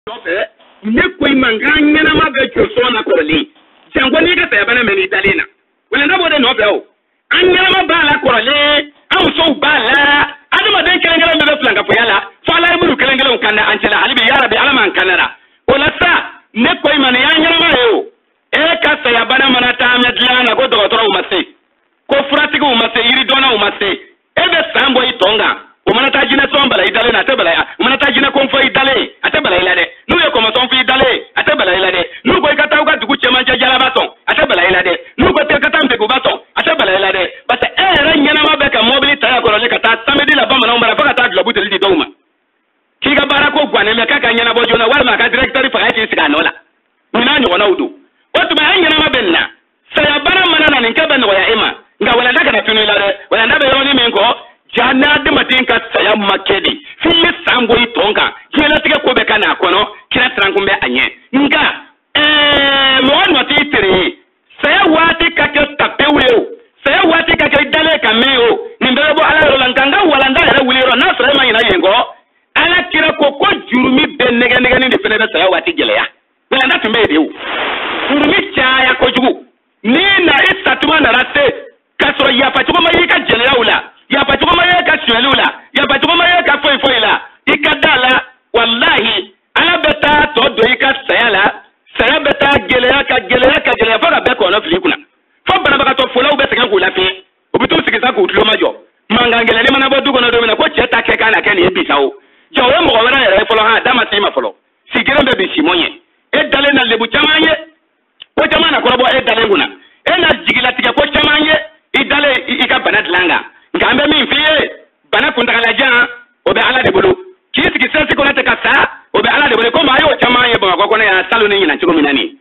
Dofe ne koy manganya na mabecho so na korole jango ni ga tayaba na meni dalena wala na bode no be o anya ma bala korole aw so bala adama den kelengela me be flanga fo yala so ala ibulu kelengela kanna anjala alibi ya rabbi alama kanara wala sa ne koy man ya nya ma yo e ka tayaba na manata amedlana go dogotoro umase ko furatigo umase yiri dona umase e be sambo itonga umanata jina sombala idale na tebala ya umanata jina konfo idale atebala ilade nu ye komo sonfo idale atebala ilade nu ko ikata uka dugu chema jala baton atebala ilade nu ko te kata mbe baton atebala ilade bata era nyana mabeka mobili taya ko le kata samedi la bamba na umara faka ta globu telidi doma kiga barako gwane me kaka nyana bojo na wala maka director fa yati siganola mina nyo na udu otu ma nyana mabenna saya bara manana ninka no ya ima nga wala daga na tunu ilade wala ndabe yoni menko jana de matin ka saya makedi fili sambo itonga kila tige ko be kana kono kila trangumbe anye nga mo no titere saya wati ka ke tapeweo saya wati ka ke dale ka meo nimbere bo ala rolanganga wala ndala wuliro na sura ma ina yengo ala kira ko ko jurumi be nege ni fene be saya wati gele ya wala na tumbe dewu jurumi cha ya ko jugu ni na isatuma na rate kasoro ya patuma yika gele ya ula ya patuma mayeka swelula ya patuma mayeka foifoila ikadala wallahi ala beta to do ika sayala saya beta gelea ka fara be ko na filikuna fo bana baka to fola ube sega ko lafi obitu sigisa ko tulo majo mangangele ni manabo dugo na do na ko cheta ke kana ke ni ebisao jawe mo wala ya folo ha dama sima folo sigire be bisimonye e dale na lebu chamanye ko chamana ko robo e dale nguna e na jigila tige ko chamanye idale ika banadlanga ngambe min fiye bana kuntagala jan obe ala de bolo kisi kisensi ko nata kasa obe ala de bolo ko mayo chamaye ba ko na ya salo ni nyina chiko minani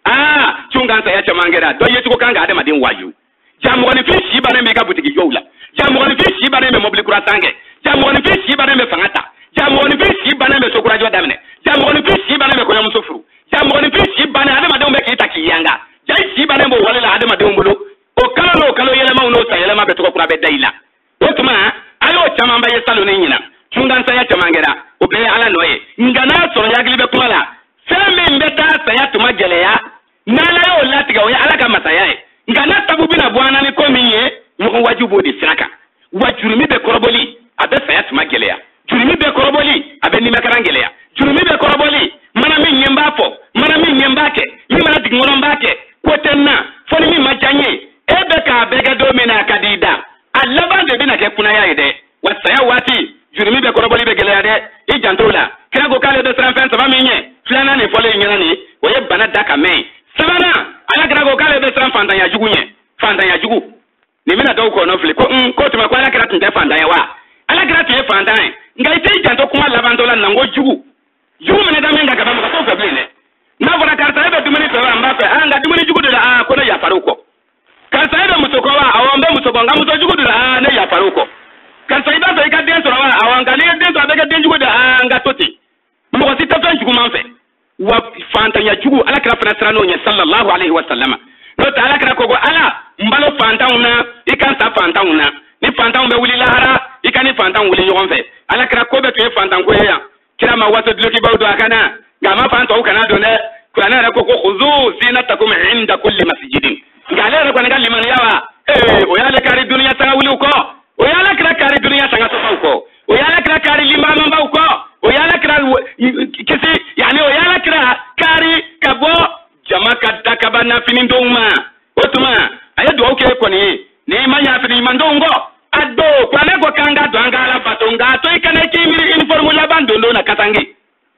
chunga nsa ya chamangera do yetu ko kanga ade madin waju jamu ni fishi bana me ka butiki joula jamu ni fishi bana me mobili kura sange jamu ni fishi bana me fangata jamu ni fishi bana me sokura jo damne jamu ni fishi bana me ko yamu sofuru jamu ni fishi bana ade madin be kitaki yanga jai shi bana mo wala ade madin bolo o kalo yele ma uno sa yele ma be to kura be daila otuma ayo chamamba ye salo ni nyina chunga nsa ya chamangera obe ala noye ngana soro ya glibe kumala seme mbeta sa ya tuma gele ya nala yo latiga o ya ala ka mataya e ngana tabubi na bwana ni komiye mo wajibu de siraka wajurumi be koroboli abe sa ya tuma gele ya jurumi be koroboli abe ni makarangele ya jurumi be koroboli mana min nyembafo mana min nyembake ni mana digngoro mbake kotenna foni mi majanye ebe ka bega domina kadida alaba de bina ke kuna ya ide wasaya wati jurumi be koroboli be gele ya de ijantola kira go kale de sanfen sama minye flana ne fole nyana ni oye bana daka me sabana ala kira go kale de san fanda ya jugu ni mina do ko no fle ko tuma ko ala kira tunte fanda ya wa ala kira tunte fanda nga ite janto kuma labandola nango jugu mene da menga kaba ko feble ne na vora karta ebe dumuni fe amba fe anga dumuni jugu de la ko na ya faruko karta ebe musoko wa awambe musoko nga muso jugu de la ne ya faruko karta ebe so ika den so wa awanga ne den so abega den jugu de anga toti mo ko sita tan jugu manfe wa fanta ya jugu ala kira fana srano nya sallallahu alaihi wasallam no ta ala kira ko ala mbalo fanta una ikan sa fanta una ni fanta be wuli lahara ikani fanta wuli yonfe ala kira ko be to fanta ko ya kira ma wato dloki bawdo akana gama fanta o kana do ne kurana ra ko khuzu zinatakum inda kulli masjidin ngale ra ko ne liman yawa o ya le kari dunya ta wuli ko o ya la kira kari dunya ta ngaso ko o ya la kira kari limama ba ko o ya la kira kisi yani o ya la kira kari kabo jamaka takabana finindoma otuma ayedo oke ko ni manya fini mandongo ado kwa lego kanga do angala batonga to ikane kimiri uniform la bandondo na katangi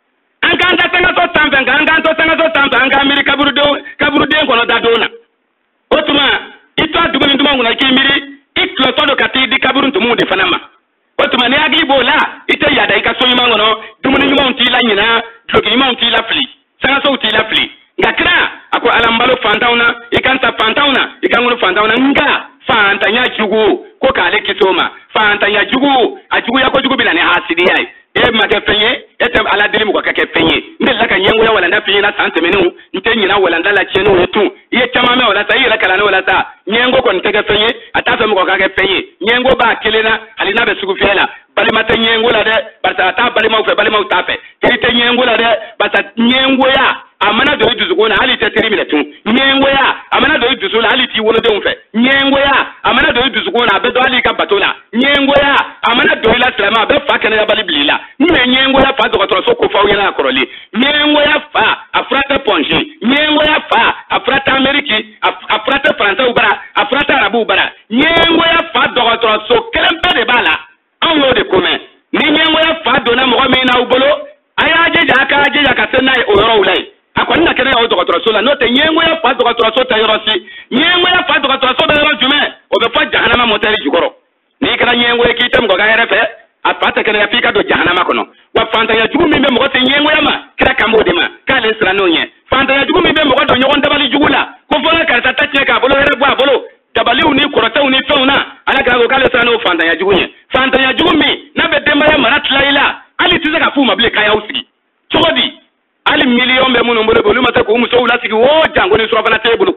anganda tanga to tambe nganga to tanga to tambe anga miri kaburude ko no dadona otuma ito adugoni nduma nguna kimiri iklo todo kati di kaburun tumu de fanama otuma ne agi bola ite yada ika so nyuma ngono dumuni nyuma untila nyina dogi nyuma untila fli sanga so utila fli ngakra ako alambalo fantauna ikanta fantauna ikangulu fantauna nga fantanya jugu ko kale kitoma fantanya jugu ajugu yako jugu bila ne hasidi yai ma ke fenye etem ala dilimu ko ke fenye ndela ka nyengo ya wala nda fenye na sante menu ntenyi na wala ndala chenu etu ye chama me wala ta ye la kala no wala ta nyengo ko nteke fenye atafe mu ko ka ke fenye nyengo ba kelena halina be sugu fiela balima te nyengo la de basa ta balima fe balima utafe kiri te nyengo la de basa nyengo ya amana do duzugo na ali te tiri miletun nyengo ya amana do duzugo la ali ti wono de unfe nyengo ya amana do duzugo na be do ali ka batola nyengo ya amana do la slama be fa kana ya baliblila nyengo ya fa do ko so ko fa yana koroli nyengo ya fa afrata ponji nyengo ya fa afrata ameriki afrata fransa ubara afrata arabu ubara nyengo ya fa do ko so kelempe de bala anwo de kome ni nyengo ya fa do na mo mi na ubolo aya je ka senai oyoro ulai akwa nna kene ya odokotoro so la no te nyengo ya fa dokotoro so tayorosi nyengo ya fa dokotoro so bayoro jume o be fa jahannama motari jugoro ni kana nyengo ya kitem go ga herefe apata kene ya fika do jahannama kono wa fanta ya jugu mi be mo te nyengo ya ma kira kambo de ma kale sra no nye fanta ya jugu mi be mo do nyogon dabali jugula ko fola ka ta tache ka bolo here bwa bolo dabali uni korota uni fauna ala ka go kale sra no fanta ya jugu nye fanta ya jugu mi na be demba ya marat laila ali tiza ka fu mable kaya usigi chogodi ali million be munu mbolo bolu mata ko muso wula sigi wo jango ni surabana tebulu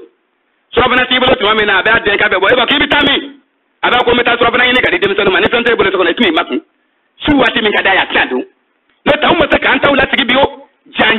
tuma me na ba de ka be bo e ba ki bitami aba ko meta surabana ni ka de dem sonu mane san tebulu to na tumi maku su wati min ka da ya tladu no ta umma ka anta wula sigi biyo jan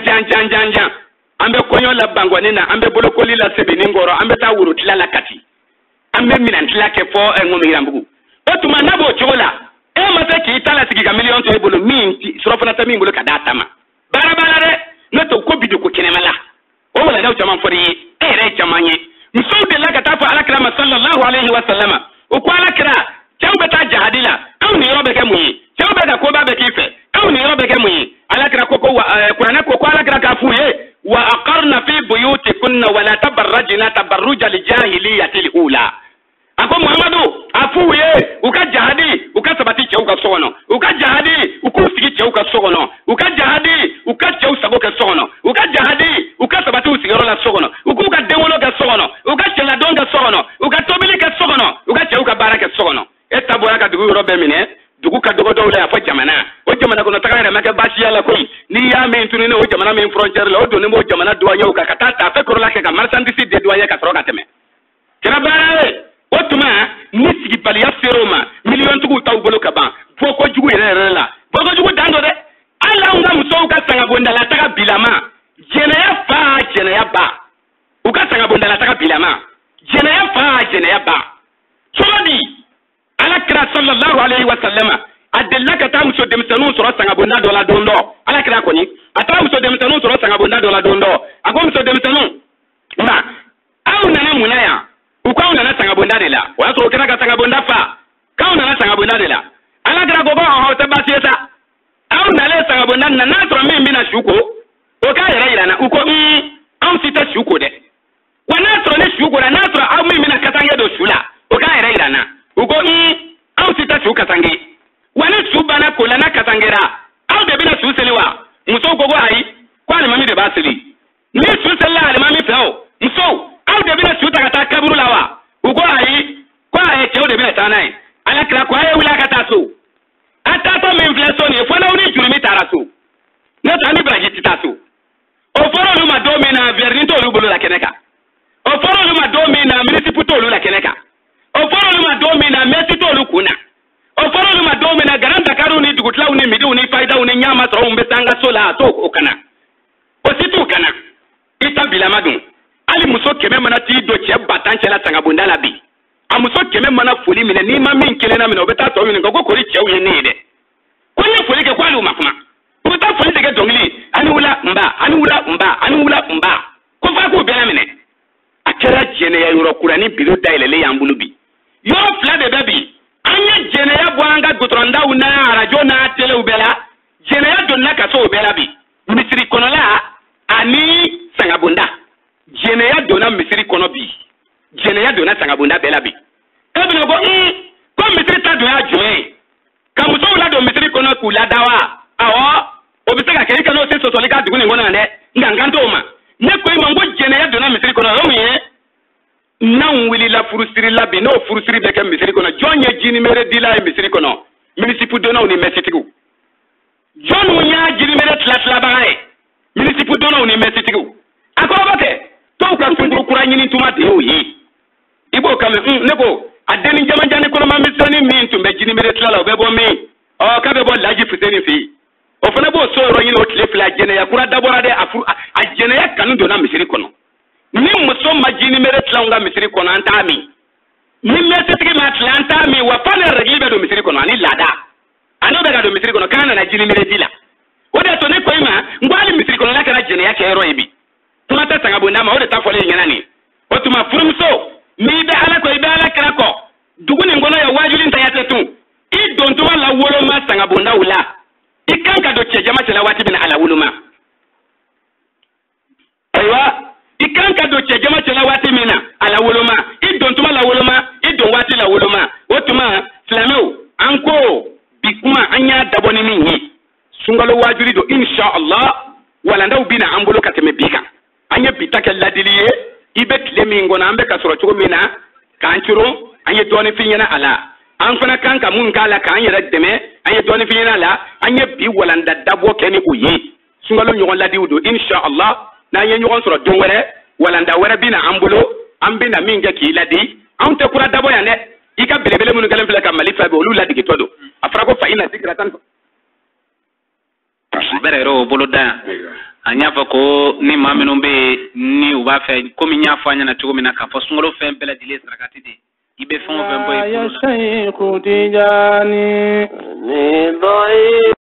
ambe konyo la bangwane na ambe bolo koli la sebe ni ngoro ambe ta wuru tilala kati ambe minan tilake fo ngomi hirambugu o tuma na bo chola e mata ki tala sigi ka million to ebulu min surabana tami mbolo ka da tama bara re na to ko bidu ko kenemala o wala daw jaman fori ere jamanye muso de la gata fa alakra sallallahu alaihi wasallam o ko alakra tawbe ta jahadila aw ni robe ke muyi tawbe da ko ba be kife aw ni robe ke muyi alakra ko qur'ana ko alakra ka fuye wa aqarna fi buyutikunna wa la tabarrajna tabarruj al-jahiliyyati al-ula ako muhammadu afuye uka jahadi uka sabati cheuka sono uka jahadi ukusigi cheuka sono uka jahadi uka cheu saboka sono uka jahadi uka sabati usigaro la sono uka dewolo ga sono uka chela donga sono uka tobili ka sono uka cheuka baraka sono etabora ka dugu robe mine dugu ka dogo dole afa jamana o jamana kono takare maka bashi yala koi ni ya men tunine o jamana men frontière la o doni mo jamana duwa yau ka kata fa korola ka marchandise de duwa ya ka troka teme kera bare otuma nisigi baliya seroma million tugu taw bolo kaba foko jugu yere la foko jugu dando de ala unga muso ka sanga bonda la taka bilama jena ya ba uka sanga bonda la taka bilama jena ya ba somadi ala kira sallallahu alaihi wasallam adellaka ta muso demsanu soro sanga bonda dola dondo ala kira koni ata muso demsanu soro sanga bonda dola dondo ako muso demsanu ba au nana munaya ukauna na sanga bonda de la wa so kana ka sanga bonda fa kauna na sanga bonda de la ala gra go ba ho ta basieta au na le sanga bonda na tro me mina shuko o ka yara ila na uko au sita shuko de wa na tro ne shuko na tro au me mina katange do shula o ka yara ila na uko au sita shuka tange wa ne shuba na kola na katangera au de bina suselewa muso gogo ai kwa ni mami de basili ni susela ni mami peo muso au de bina suta kata kaburu lawa uko ai kwa cheo de bina tanai ala kra kwa ye wila kata so atato me inflation e fona uni jurumi taraso na tani braji titaso o foro lu ma do me na verni to lu bolo la keneka o foro lu ma do me na municipal to lu la keneka o foro lu ma do me na mesi to lu kuna o foro lu ma do me na garanta karu ni dugutla uni midi uni faida uni nyama tro umbe sanga sola to okana o situ kana itabila madun ali muso keme mana ti do che batanche la tanga bunda la bi a muso keme mana foli mine ni ma min kele na mine obeta to mine ko kori che uye ni de ko ni foli ke kwalu makuma ko ta foli de ke dongli ani wula mba ko fa ko be na mine akera jene ya yoro kurani bilo dailele ya mbulubi yo fla de baby anya jene ya bwanga gotronda una radio na tele ubela jene ya donna ka so ubela bi misiri konola ani sanga bunda jene ya dona misiri kono bi jene ya dona sanga bunda bela bi ebino ko misiri ta do ya joe ka muso wala do misiri kono ku la dawa awo obisaka ke ka no se so lika dugu ni ngona ne nganganto ma ne ko ma ngo jene ya dona misiri kono ro miye nan wili la furusiri la bi no furusiri be ke misiri kono jonye jini mere dila e misiri kono municipu dona uni mesitigu jon munya jini mere tlatla bae municipu dona uni mesitigu akobate to ka sunguru kuranyini tumate oyi ibo kam ne ko adeni jamanjani kono ma misani min tumbe jini mere tlala obebo mi o ka be bo laji fiteni fi o fana bo so ro yin o tile fila jene ya kura dabora de afu a jene ya kanu do na misiri kono ni muso majini mere tlanga misiri kono antami ni mesitigi ma tlanta mi wa fana regi be do misiri kono ani lada ano be ga do misiri kono kana na jini mere dila o de to ne ko ima ngwali misiri kono la kana jene ya ke ro ibi tuma ta tanga bonda ma o de ta fole nyana ni o tuma furumso mi be ala ko ibe ala kra ko duguni ngono ya wajuli nta yate tu I don tuma la wolo ma tanga bonda wula I kanka do che jama tela wati bin ala wuluma aywa I kanka do che jama tela wati mina ala wuluma I don tuma la wuluma I don wati la wuluma o tuma flameo anko bikuma anya daboni minyi sungalo wajuli do insha Allah wala ndaw bina ambulo kateme bika anya bitaka ladiliye ibe klemi ngona ambe kasoro chugo mina kanchuro anya doni finyana ala an fana kanka mun kala kan yara deme anya doni finyana ala anya bi wala ndadabo keni uyi sungalo nyogon ladiudo insha Allah na anya nyogon soro dongwere wala ndawere bina ambulo ambina minga ki ladi an te kura dabo ya ne ika belebele mun kalam fila kamalifa be olu ladi gitodo afra ko fa ina zikratan berero boloda anya fa ko ni mamenu be ni u ba fe komi nya fa nya na tugo mina ka fo sungolo fe bela dile strakati de ibe fon fe boy ya shaykhu tijani ni boy